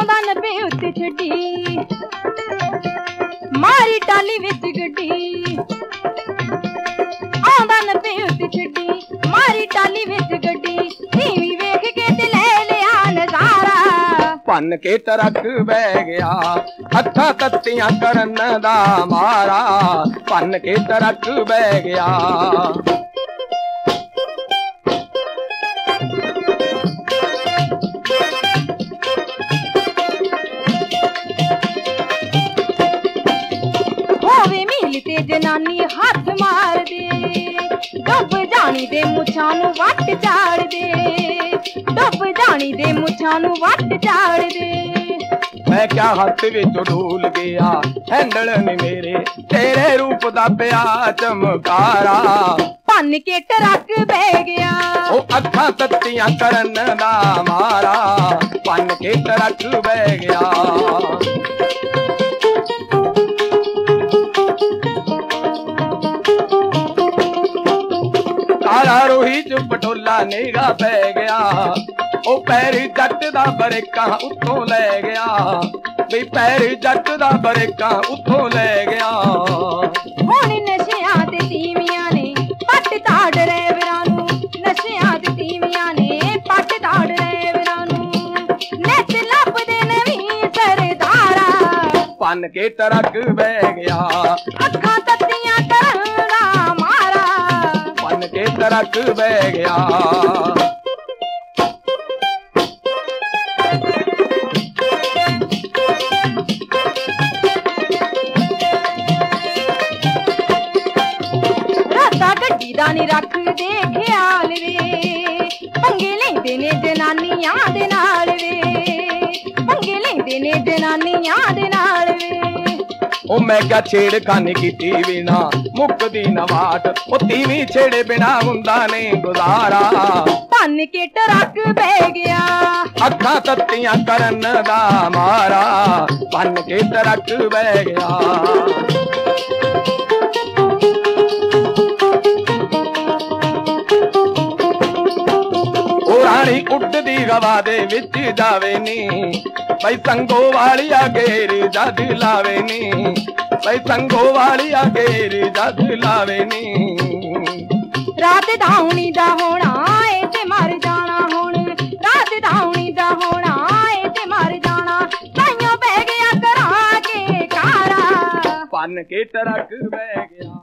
आंदा नब्बे उत्ते छड्डी मारी टाली विच गड्डी आंदा नब्बे उत्ते छड्डी मारी टाली विच गड्डी टीवी वेख के ते ले लिया नजारा भन के ट्रक बह गया हत्थां तत्तियां करन दा मारा भन के ट्रक बह गया जनानी हाथ मार दे डुब जानी दे मुछां नूं वट झाड़ दे डुब जानी दे मुछां नूं वट झाड़ दे मैं क्या हाथ विच डूल गया हैंडल ने मेरे तेरे रूप दा पिया चमकारा भन के ट्रक बह गया ओ अखां तत्तियां करन दा मारा भन के ट्रक बह गया काला रोही च पटोला निगा पै गया ओ पैरी जट दा बरेका उत्थों लै गया बई पैरी जट दा बरेका उत्थों लै गया हुण नशियां ते तीवियां ने पट ताड़ ड्राइवरां नूं नशियां ते तीवियां ने पट ताड़ ड्राइवरां नूं नित लभदे नवीं सरदारा भन के ट्रक बह गया अखां तत्तियां करन दा मारा भन के ट्रक बह गया राता गड्डी दा नी रखदे ख्याल वे पंगे लैंदे ने जनानियां दे नाल वे पंगे लैंदे ने जनानियां दे नाल वे ओ मैं क्या छेड़खानी कीती बिना मुकदी नवाट ओ तीवी छेड़े बिना हुंदा नहीं गुजारा भन के ट्रक बह गया अखां तत्तियां करन दा मारा भन के ट्रक बह गया रानी उड़दी हवा दे विच जावे नी बई संगोवालिया घेरी जद लावे नी बई संगोवालिया घेरी जद लावे नी रात धाउनी दा होना ए ते मर जाना हुण रात धाउनी दा होना ए ते मर जाना ताइयों बह गया करा के कारा भन के ट्रक बह गया